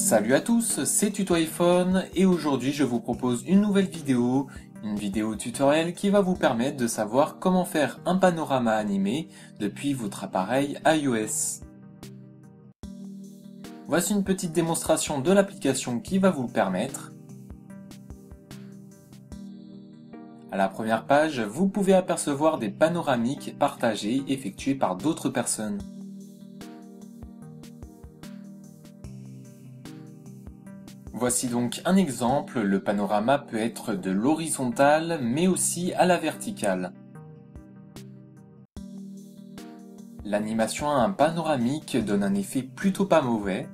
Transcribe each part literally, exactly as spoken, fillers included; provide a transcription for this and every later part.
Salut à tous, c'est Tuto iPhone et aujourd'hui je vous propose une nouvelle vidéo, une vidéo tutoriel qui va vous permettre de savoir comment faire un panorama animé depuis votre appareil iOS. Voici une petite démonstration de l'application qui va vous le permettre. À la première page, vous pouvez apercevoir des panoramiques partagées effectuées par d'autres personnes. Voici donc un exemple, le panorama peut être de l'horizontale mais aussi à la verticale. L'animation à un panoramique donne un effet plutôt pas mauvais.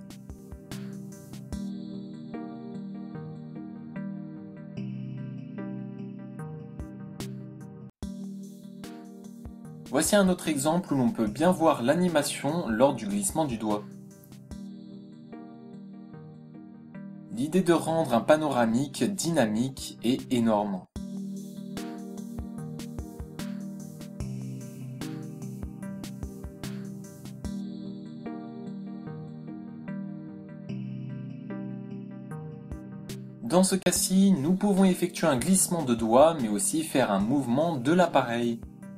Voici un autre exemple où l'on peut bien voir l'animation lors du glissement du doigt. L'idée de rendre un panoramique dynamique est énorme. Dans ce cas-ci, nous pouvons effectuer un glissement de doigt, mais aussi faire un mouvement de l'appareil.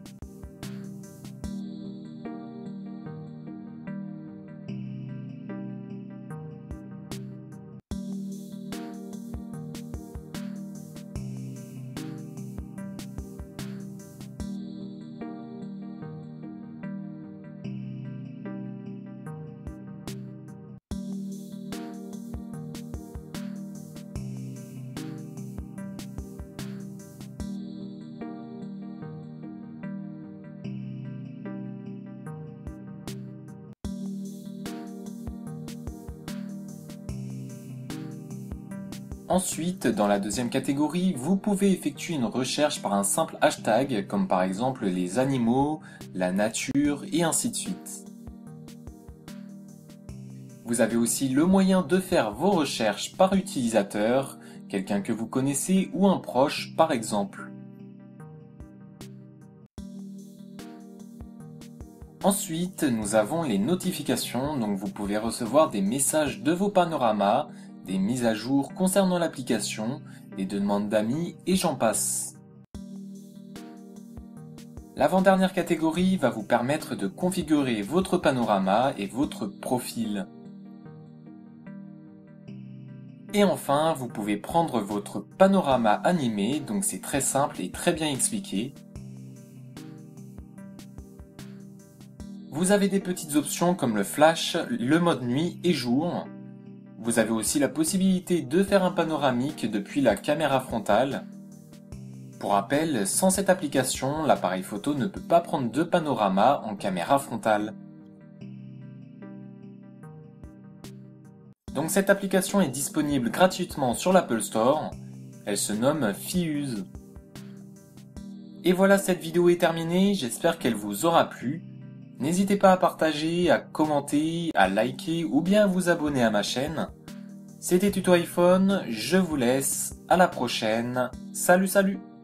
Ensuite, dans la deuxième catégorie, vous pouvez effectuer une recherche par un simple hashtag, comme par exemple les animaux, la nature et ainsi de suite. Vous avez aussi le moyen de faire vos recherches par utilisateur, quelqu'un que vous connaissez ou un proche par exemple. Ensuite, nous avons les notifications, donc vous pouvez recevoir des messages de vos panoramas, des mises à jour concernant l'application, des demandes d'amis et j'en passe. L'avant-dernière catégorie va vous permettre de configurer votre panorama et votre profil. Et enfin, vous pouvez prendre votre panorama animé, donc c'est très simple et très bien expliqué. Vous avez des petites options comme le flash, le mode nuit et jour. Vous avez aussi la possibilité de faire un panoramique depuis la caméra frontale. Pour rappel, sans cette application, l'appareil photo ne peut pas prendre de panorama en caméra frontale. Donc cette application est disponible gratuitement sur l'Apple Store. Elle se nomme Fuse. Et voilà, cette vidéo est terminée, j'espère qu'elle vous aura plu. N'hésitez pas à partager, à commenter, à liker ou bien à vous abonner à ma chaîne. C'était Tuto iPhone, je vous laisse, à la prochaine, salut salut!